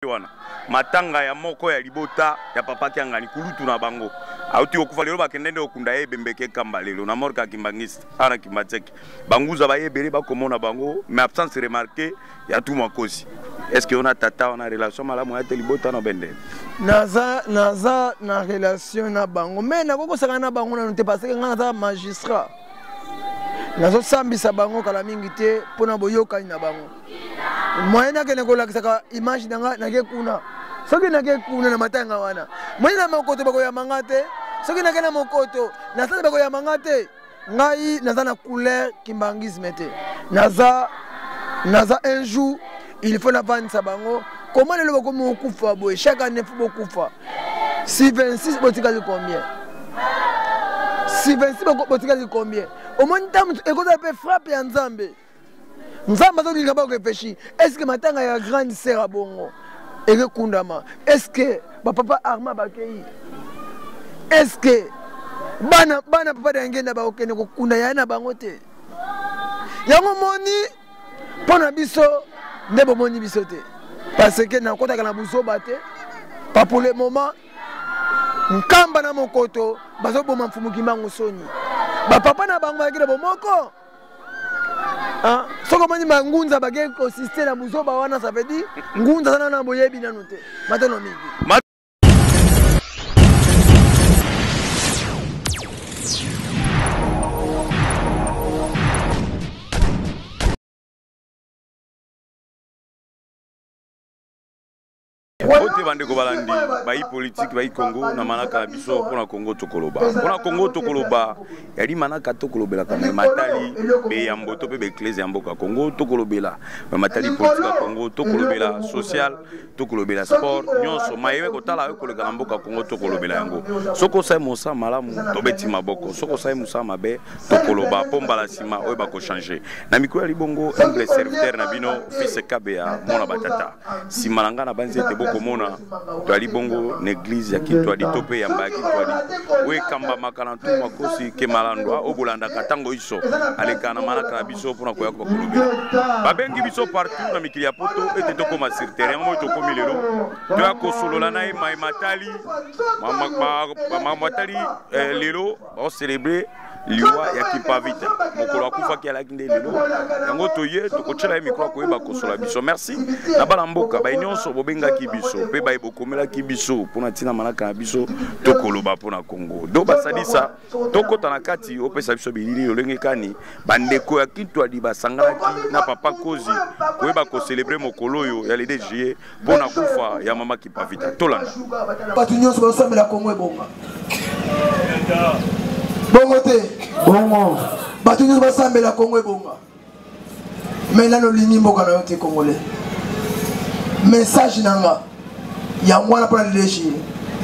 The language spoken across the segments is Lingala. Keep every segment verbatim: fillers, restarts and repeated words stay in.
wana matanga ya moko ya libota ya papa kiangani kulutu na bango auti okufa lelo bakendende okunda ye bembeke kamba lelo na morka kimbangiste ana kimbateki banguza ba yebele ba komona bango mais absence remarquée ya tout makosi. Est-ce que on a tata on a relation malamu ya libota na bende naza naza na relation na bango mais na koko saka na bango na nte parce que ngana magistrat nazo sambisa bango kala mingi te pona boyokani na bango moyena ke nekola kisaka image nanga nake kuna soki nake kuna na matanga wana moyena makoto bako ya mangate soki nake na mokoto na sasa bako ya mangate ngai naza na couleur kimbangisme te naza naza un jour il faut la vendre sa bango comment le bako mo kufa boy chaque année faut bokufa si vingt-six botika combien si vingt-six botika combien au moins temps écoute un peu frappe ya nzambe nzambe zo linga ba réfléchir est-ce que matanga ya grande sœur bongo et que kundama est-ce que ba papa Arma bakei est-ce que bana bana papa dangenda ba okene ko kunda ya na bango te yango moni pona biso ndebo moni biso te parce que na kota kana buso bate pas pour le moment nkamba na mokoto bazo boma mfumu kimbango soni ba papa na bango bakile bomoko ah soko mani mangunza bagé consisté na buzo ba wana ça veut dire ngunza sana na boyebi na note matano mingi Ote bande ko balandi bayi politique bayi Congo na manaka biso pona Congo tokoloba pona Congo tokoloba yali manaka tokolobela ka matali be yamboto pe be ecclesia yamboka Congo tokolobela matali politique Congo tokolobela social tokolobela sport nyonso mayewe ko tala ko koleka mboka Congo tokolobela yango soko sai mosa malamu tobeti maboko soko sai mosa mabe tokoloba pomba la sima oyo ba ko changer na miko ya libongo humble serviteur na bino fils Kabea mona batata simalanga na banze te komona twali bongo l'église ya kitwali tope ya mbaki twali we kamba makana tu makosi ke malandwa obolanda katango iso alekana manaka biso pona koya ko kolobela babengi biso partout na mikili ya poto ete to koma sur terrain mo to komi lelo to ya ko solola na e mai matali mama matali lelo on célébrer liwa ya kipavita mokolo akufa ki ala kinde lelo yango toye tokochela micro ko yeba kosola biso merci na bala mboka ba nyonso bobenga ki biso pe ba bokomela ki biso pona tina manaka na biso tokoloba pona Congo do basadisa tokota na kati opesa biso bilili olenge kani bandeko ya kitwali basangalaki na papa kozi ko yeba ko célébrer mokolo yo ya le deux juillet pona kufa ya mama kipavita tolanda batu nyonso basambela Congo ebonga bongo te bongo batu nyonso basambela Congo ebonga mais là no lingi mboka na yo te congolais message nanga ya mwana pona leshi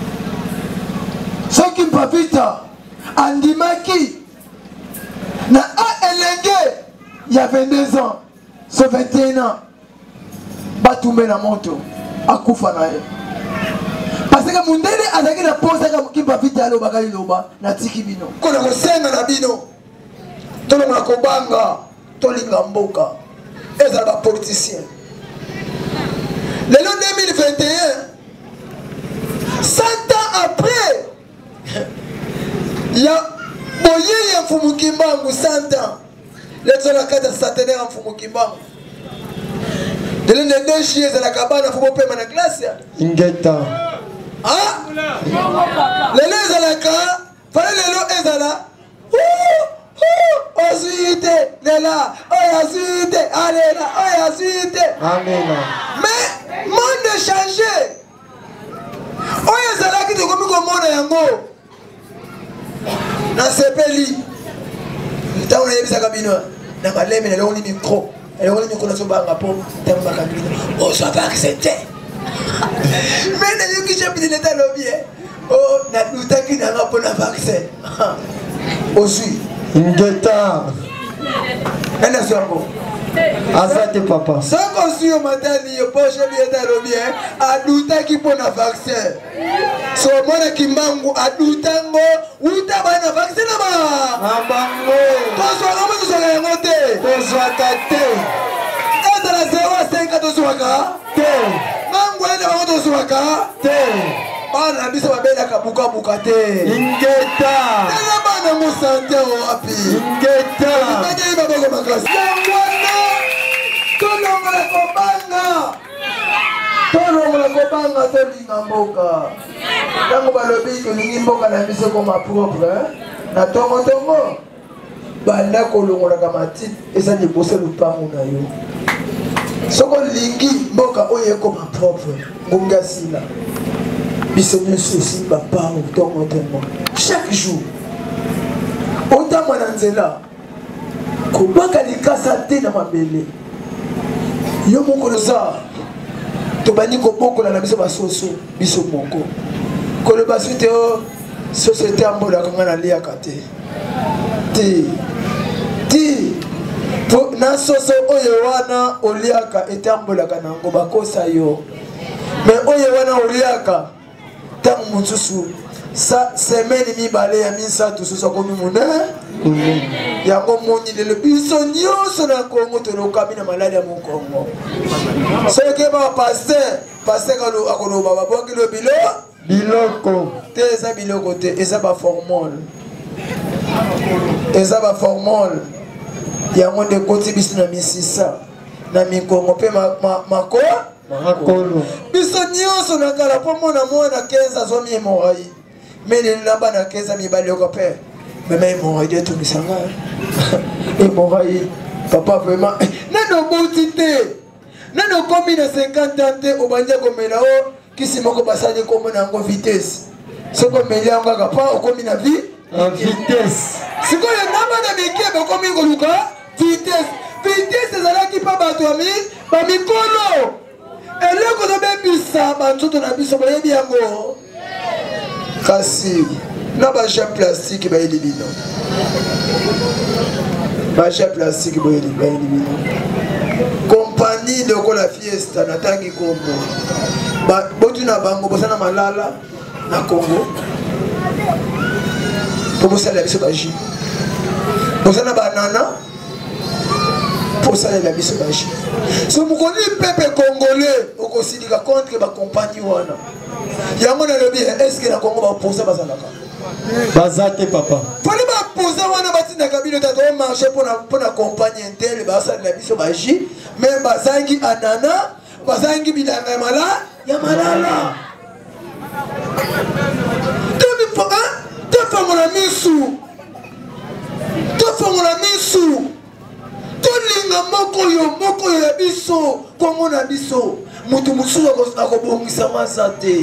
soki mpavita andimaki na a elenge ya vingt-deux ans so vingt et un ans batumbe na moto akufa na ye parce que mundele azaki na posa ka kimpavita alo bakali loba na tiki bino kona kosenga na bino tolo na kobanga tolinga mboka eza ba politicien lelo deux mille vingt et un cent ans après ya boye ya mfumu kimbangu cent ans lezo la kata centenaire mfumu kimbangu dele ne deshi eza la kabana fumo pema na classe ya ingeta ah lelo ezalaka fale lelo ezala osuite lela oyasuite alela oyasuite amena mais monde changé oyo ezalaki tokomi komona yango na sepeli ntango nayebisaka bino na maleme nalongoli micro elongoli micro nasobanga mpo ntango makambi bino ozwa vaccin te mais nayoki chapiti neta lobi o nalutaki nanga mpo na vaccin ozwi ngeta ena zongo azate papa soko ozwi yo matani yo poche bieta lobi adutaki mpo na vaccin so mona kimbangu adutango uta bana vaccin na ba bango tozwaka mo tozwaka yango te tozwaka te ezala zero a cinq tozwaka te mangu ene tozwaka te bana na biso babelaka bukabuka te ingeta tala bana mosante wapi ingeta bakei baboko makasi yango wana tolongola kobanga tolongola kobanga tolinga mboka ntango balobi tolingi mboka na biso koma propre na tongotongo banda kolongolaka matiti eza liboso lupangu na yo soko lingi mboka oyo ekoma propre ngongi asila biso nyonso osimba pangu tongotongo chaque jour otambwa na nzela kobaka likasa te na mabele yo moko loza tobandi kobokola na biso basoso biso moko koloba so te o société ambolaka nga naliaka te te te na soso oyo wana oliaka etambolaka nango bakosa yo mais oyo wana oliaka ntango mosusu semaine mibale ya misato susu akomi monene yango moni lelo biso nyonso na kongo tolokami na maladi ya mokongo soki ba paster paster akoloba babwakilo bilo biloko te eza biloko te eza baformole eza baformole yango nde koti biso na misisa na mikongo mpe mako makolo biso nyonso na kala mpo mona mwana quinze azomi hémorraïde mais lelela bana quinze mibale yoko mpe mema hémorraïde etungisa ngai hémorraïde papa vraiment nano boti te nano komi na cinquante ans te obandi komela o kisi moko basali kombo na yango vitesse soki omeli yango kaka pa okomi na vi en vitesse sikoyo namba na mike bakomi koluka vitesse vitesse ezalaki mpa bato ya bamikolo eloko tobebisa banzoto na biso bayebi yango kasi na baja plastique bayeli bino baja plastique bayeli bino kompani lokola fiesta natangi kombo botu na bango bosana malala na Congo po bosala biso baji bosana banana posalela biso baji so mokoni pepe congolais okosilika contre bakompagnie wana yango nalobi eske na Congo baposa bazalaka baza te papa fali baposa wana batindaka bino tata omarche mpona kompagnie intel basalela biso baji me bazangi anana bazangi bilanga ya malala ya malala tofongola misu tofongola misu tolinga moko yo moko yo ya biso komona biso mutu mosusu akobongisa masa te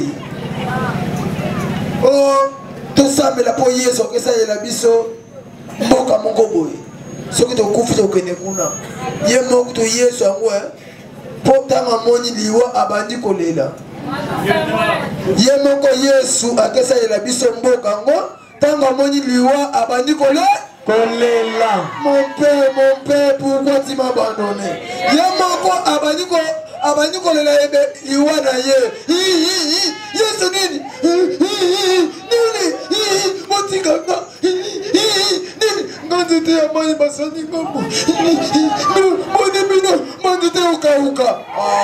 o tosambela mpo yesu akesalela biso mboka moko boye soki tokufi tokende kuna ye moko to yesu yango mpo ntango amoni liwa abandi kolela ye moko yesu akesalela biso mboka yango ntango amoni liwa abandi kolela kolela mon père mon père pourquoi tu m'abandonnes ye moko abandi ko abandi kolela ebe liwa na ye yesu nini nini motikanga nini nganzete ya mai basani ngambo moni bino manzete ukauka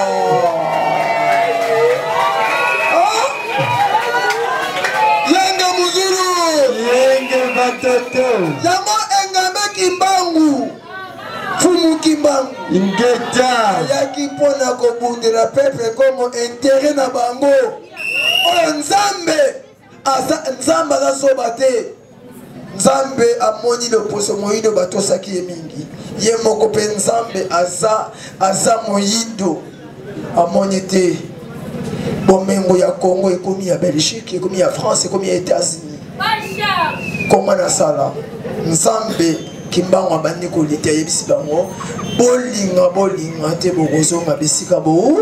yenge muzuru yenge batoto yango engambe kimbangu fumu kimbangu ingeta yaki mpona kobundela pepe komo intere na bango oyo nzambe nzambe azasoba te nzambe amoni loposo moyindo batosaki ye mingi ye moko mpe nzambe aza aza moyindo amoni te bomengo ya Congo ekomi ya Belgique ekomi ya France ekomi ya États-Unis koma na sala nzambe kimbango abandi kolita yebisi bango bolinga bolinga te bokozonga bisika bo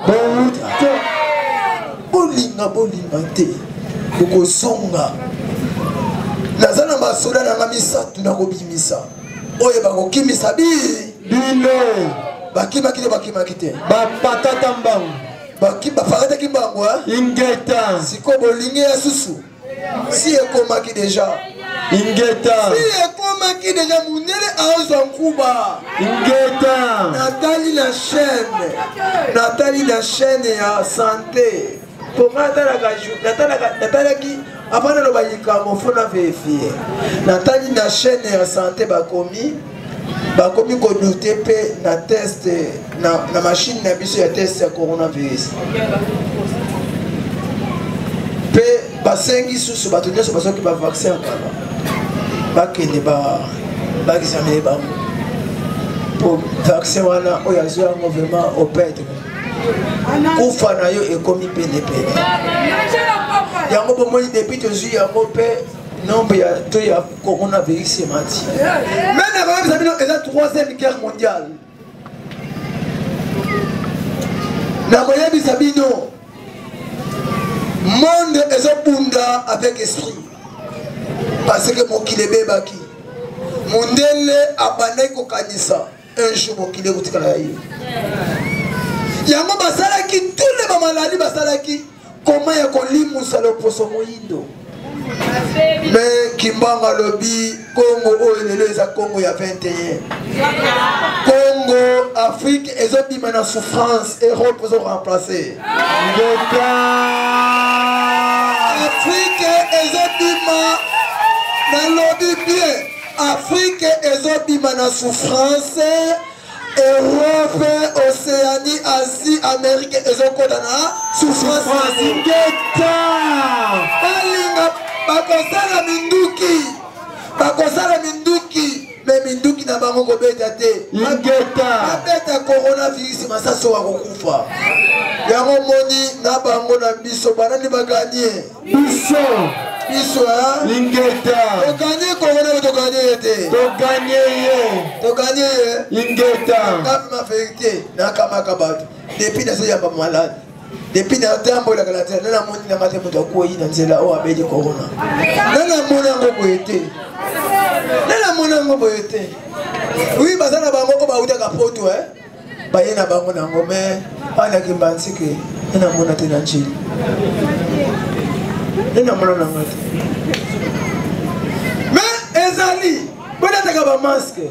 bolinga bolinga te bokozonga naza na basoda nanga misato nakobimisa oyo bakokimisa bino bakimaki te bakimaki te bapatata mbango bapakataki mbango ingeta siko bolingi ya susu si ekomaki deja ingeta si ekomaki deja munene aozwa nkuba Ingeta natali la chaîne natali la chaîne ya santé ponga natalaki avant naloba likambo fo na vérifie natali na chaîne ya santé bakomi bakomi kodute mpe na test na, na machine na biso ya test ya coronavirus mpe basengi susu bato nyonso bazoki bavaccin kala bakende baexamine bango po vaccin wana oyo azwi yango vraiment opetre kufa na yo ekomi penepene yango bomoni depuis tozwi yango mpe nombre ya to ya coronavirus emati mais na bayebisa bino eza troisième guerre mondiale na koyebisa bino monde ezobunda avec esprit parce que mokili ebebaki mondele abandaki kokanisa un jour mokili ekotikala ya ye yango basalaki tous les bamaladi basalaki koma ya kolimusa loposo moyindo mais Kimbanga lobi Congo oyo lelo eza Congo ya vingt et un Congo Afrique ezobima na souffrance Europe ezo remplacer Afrique ezobima na lobi bien Afrique ezobima na souffrance Europe, Océanie, Asie, Amérique ezokota na souffrance ngeta balinga bakosala minduki bakosala minduki me minduki na bango kobeta te ngeta babeta coronavirus masaso wakokufa yango moni na bango na biso banani baganie biso biso ha lingeta toganye corona toganye te toganye ye toganye ye lingeta na vérité na kamaka bato depuis na so yamba malade depuis na tembo la kalata na moni na mate moto ko yi na nzela o abedi corona na na mona ngo boete na na mona ngo boete oui bazana bango ko ba uta ka poto eh baye na bango na ngome ana kimbansike na mona te na nchini nena mona na ngati mais ezali bona taka ba masque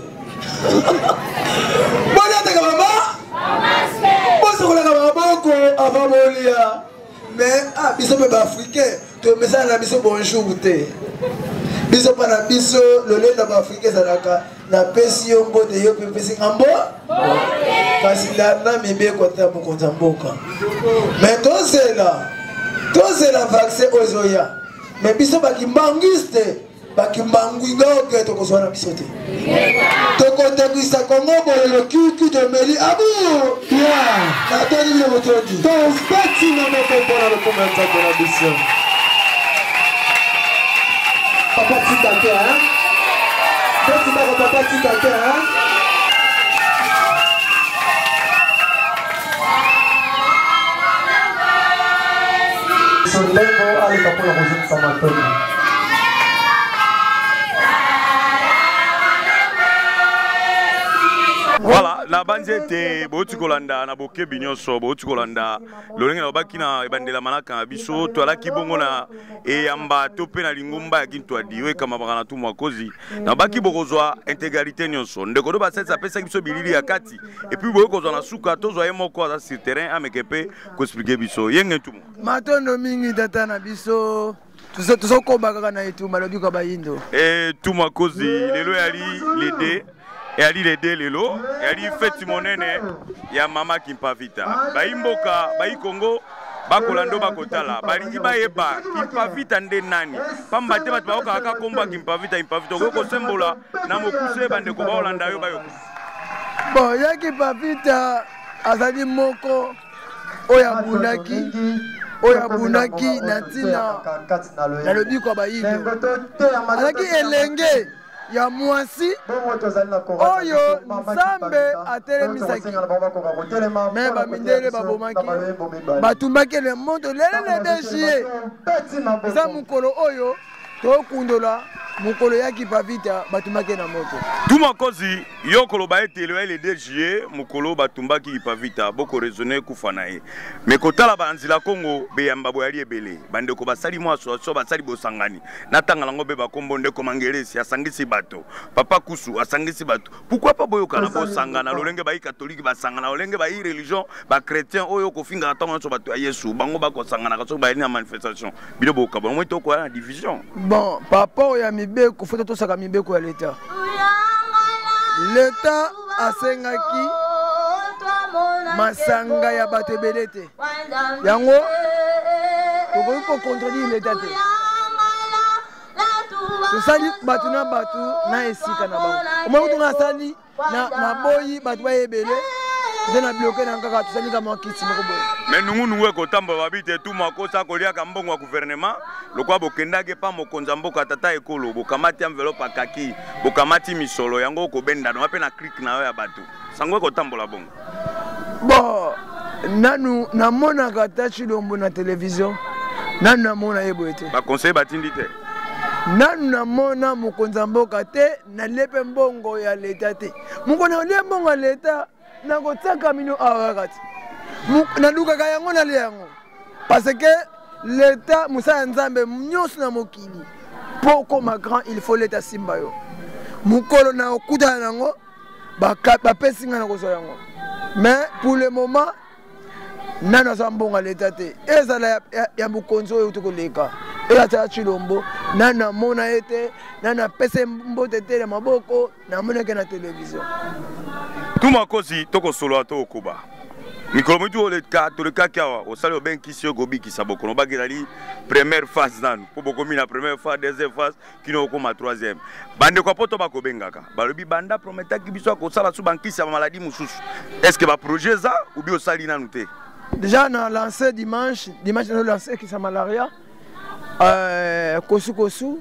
bona taka ba masque boso kola ka boko avabolia mais ah biso pe ba africain to message na biso bonjour te biso pa na biso lolenda ba africain zalaka na pesi yo mbote yo pe pesi ngambo kasi la na mebe ko ta mokonza mboka mais tozela tozela vaccin ozoya mais biso bakimbangiste bakimbanguinga oke tokozwa na biso te tokotekisa kongo bolelo kiuki tomeli abu natoni bino motondi tobeti na moko mpona lokomenza mpona biso papa tika te tosimako papa tika te Sondengo alika pula kuzungsa matoni. Voilà, na banzete boti kolanda na boke binyoso boti kolanda lolenge na baki na ebandela manaka biso to ala kibongo na eyamba to pe na lingumba ya kintu adiwe kama bakana tu mwakozi na baki bokozwa intégrité nyonso ndeko do basetsa pesa biso bilili ya kati et puis bokozwa na suka tozwa yemoko za sur terrain amekepe ko expliquer biso yenge tu matondo mingi tata na biso tuzo tuzo kobaka na etu malobi ko bayindo eh tu mwakozi lelo yali lede yali lede lelo yali feti monene ya mama Kimpavita baimboka bai Kongo bakolando bakotala balingi bayeba Kimpavita nde nani pamba te bato baoka aka komba Kimpavita Kimpavita ko sembola na mokuse bande ko baolanda yo bayo bon ya Kimpavita azali moko oya bunaki oya bunaki na tina na lobi ko bayindo alaki elenge ya mwasi oyo nzambe atelemisaki me bamindele babomaki batumbaki le moto lele le desie eza mokolo oyo tokundola mokolo yaki pa vita batumaki na moto tuma kozi yo koloba ete le le deux juillet mokolo batumbaki pa vita boko raisonner kufa na ye mais kotala banzila Kongo be yamba boyali ebele bande ko basali mwa so so basali bosangani natanga lango be bakombo nde komangeresi asangisi bato papa kusu asangisi bato pourquoi pas boyo kana bosangana lolenge ba catholique basangana lolenge ba religion ba chrétien oyo ko finga atanga so bato ya Yesu bango ba ko sangana ka so ba ni manifestation bilo boka bon moi to ko na division bon papa ya mibeko faut to saka mibeko ya l'état l'état asengaki masanga ya bato ebele te yango tokoki kocontredire l'état te tosali bato na bato na esika na bango omoi kutu nasali na boyi bato bayebele nde na bloke na kaka tosali kama kisi moko boye mais nungunungu ekotambola babi te tuma kosa koliaka mbongo ya gouvernement lokwa bokendaki pa mokonzi ya mboka tata ekolo bokamati enveloppe akaki bokamati misolo yango okobendana wape na clique na yo ya bato sango ekotambola bongo bon nanu namonaka ta Chilombo na télévision nanu namona ye boye te baconseiller batindi te nanu namona mokonzi ya mboka te nalepe mbongo ya leta te mokonzi alie mbongo ya leta nakotiaka mino awa kati nalukaka yango nalia yango parce que leta mosala ya nzambe nyonso na mokili mpo okoma grand il faut leta simba yo mokolo na okutana nango bapesi nga na kozwa yango mais pour le moment nano aza mbongo ya leta te ezala ya mokonzi oyo tokoleka eyata ya Chilombo nano namona ye te nano apesa mbote te na maboko namonake na télévision tuma kozi tokosolola to okoba mikolo motu oleka tolekaki awa osali obenkisi yo kobikisa bokono obakilali première phase nanu po bokomi na première phase deuxième phase kino okoma troisième bandeko ya poto bakobengaka balobi banda prometaki biso akosala so bankisi ya bamaladi mosusu est-ce que baprojet eza obi osali nanu te déjà na lancé dimanche dimanche na lancé kisa malaria euh kosu kosu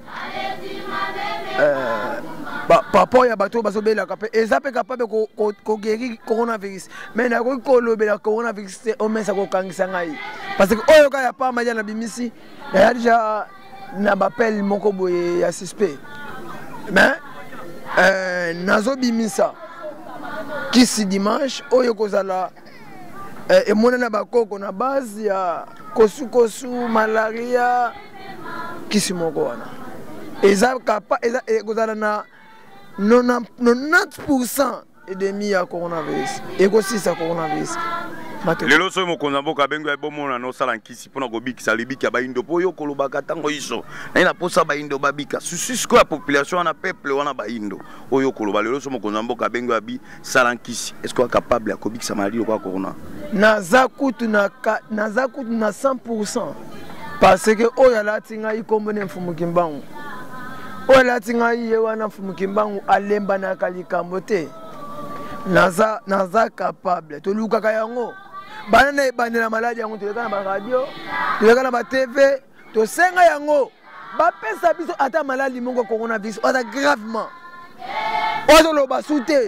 euh papa ya bato bazobelaka pe eza pe capable ko guérir coronavirus mais na ko kolobela coronavirus te omesa ko kangisa ngai parce que oyo ka ya pa maja na bimisi ya déjà na bapel moko boye ya suspect mais euh nazo bimisa kisi dimanche oyo kozala e mona na bakoko na base ya kosu kosu malaria kisi moko wana eza kapa eza kozala na quatre-vingt-dix pour cent et demi ya coronavirus ekosisa coronavirus lelo soki mokonzi ya mboka abengi ya bomona na osala nkisi mpona kobikisa libiki ya baindo mpo oyo kolobaka ntango iso naye na posa baindo babika susi sikoyo ya population wana peuple wana baindo oyo koloba lelo soki mokonzi ya mboka abengi abi sala nkisi est ce que capable ya kobikisa maladi lokola corona naza kutu na naza kutu na cent pour cent parce que oyo alati ngai kombo ne mfumuki mbangu oyo alati ngai ye wana mfumuki mbangu alembanaka likambo te naza naza capable tolukaka yango bana na ebandela maladi yango toleka na baradio toleka na batv tosenga yango bapesa biso ata maladi moko ya coronavirus aza gravement oyo toloba su te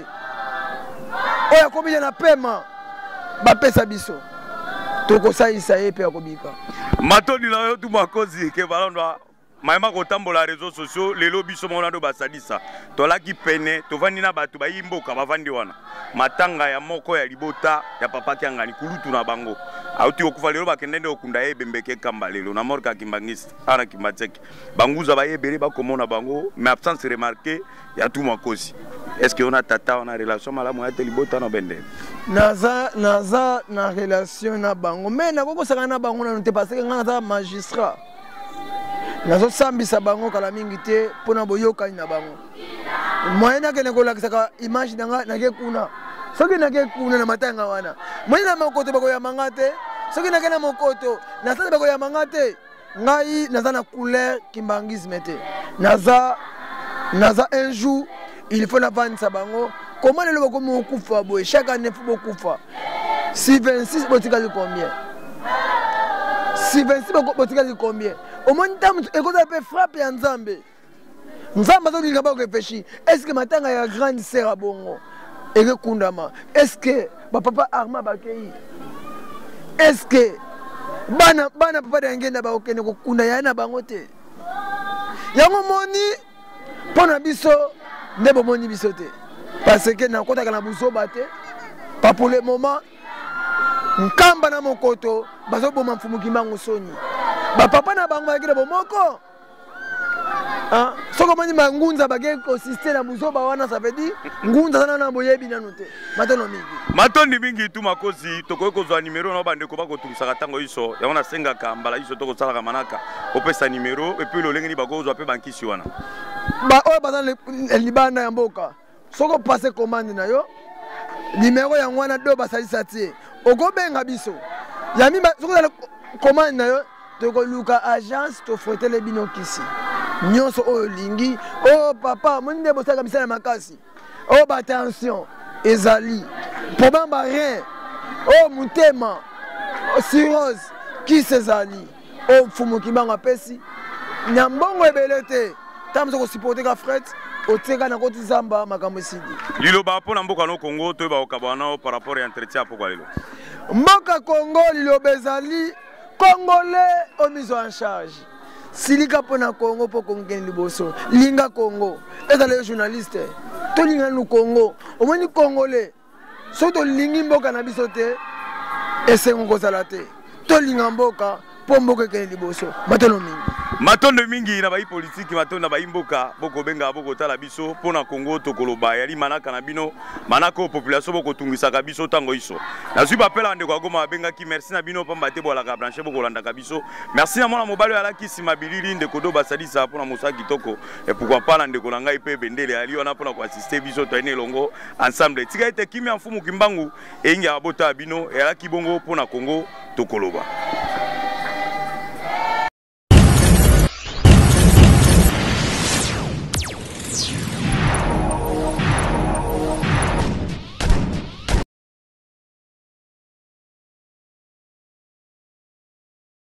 oyo akobika na pema bapesa biso tokosalisa ye mpe akobika matoni na yo tuma kozi ke balondwa mayema kotambola réseaux sociaux lelo biso mona ndo basalisa tolaki pene tovandi na bato bayi mboka bavandi wana matanga ya moko ya libota ya papa kiangani kulutu na bango auti okufa lelo bakende nde okunda ye bembeke kamba lelo na morka kimbangisi ana kimbatseki banguza bayebele bakomona bango mais absence remarquée ya tuma kozi est ce que on a tata on a relation malamu ya libota na bende naza naza na relation na bango mais na koko saka na bango na te parce que ngana magistrat nazo sambisa bango kala mingi te pona boyokani na bango moyen nakende kolakisaka image nanga nake kuna soki nake kuna na matanga wana moyen na mokoto bakoyamanga te soki nake na mokoto nasala bakoyamanga te ngai naza na couleur kimbangisme te naza naza un jour il faut navandisa bango comment lelo bakomi okufa boye chaque année fo bokufa si vingt-six botikali combien si vingt-six botikali combien au moins ntamu ekoza pe frappe ya nzambe nzambe azolinga bakoréfléchir est ce que matanga ya grande sœur a bongo ekekundama est ce que bapapa arma bakei est ce que bana bana papa da ngenda bakokende kokunda ya na bango te yango moni Pona biso nde bomoni biso te parce que na kota kana buso bate pas pour le moment nkamba na mokoto bazo boma mfumu kimbango soni ba papa na bango bakile bomoko ah soko mani mangunza bage consisté na buso ba wana ça veut dire ngunza sana na boyebi na note matono mingi matondi mingi tu makozi toko kozwa numéro na bande ko bako tumisaka tango iso ya wana senga kambala iso toko sala manaka opesa numéro et puis lo lengi bako kozwa pe bankisi wana ba oyo baza libanda ya mboka soko passer commande na yo numéro ya ngwana do basalisa tie okobenga biso yami soko la commande na yo toko luka agence to fotele bino kisi nyonso oyo lingi oh papa monde bosaka misala makasi oh ba attention ezali problème ba rien oh mutema oh cirrhose qui sezali oh fumu kibanga pesi nyambongo ebelete tamzo ko supporter ka fret oteka na koti zamba makambo sidi lilo ba pona mboka no Congo to ba okabana par rapport à entretien pourquoi lilo mboka Congo lilo bezali congolais au mise en charge silika pona Congo po kongeni liboso linga Congo ezala journaliste to linga no Congo omoni congolais so to lingi mboka na biso te esengo kozala te to linga mboka po mboka kene liboso matono mingi matondo mingi na bai politique matonda bai mboka boko benga boko tala biso pona Congo to koloba yali manaka na bino manako population boko tungisa biso tango iso na zui bapela ndeko agoma benga ki merci na bino pamba te bola ka brancher boko landa biso merci na mona mobalo ala ki sima bilili ndeko do basalisa pona musa kitoko et pourquoi pas na ndeko na ngai pe bendele ali ona pona ko assister biso to ene longo ensemble tika ite kimi mfumu kimbangu engi abota bino e ala ki bongo pona Congo to koloba.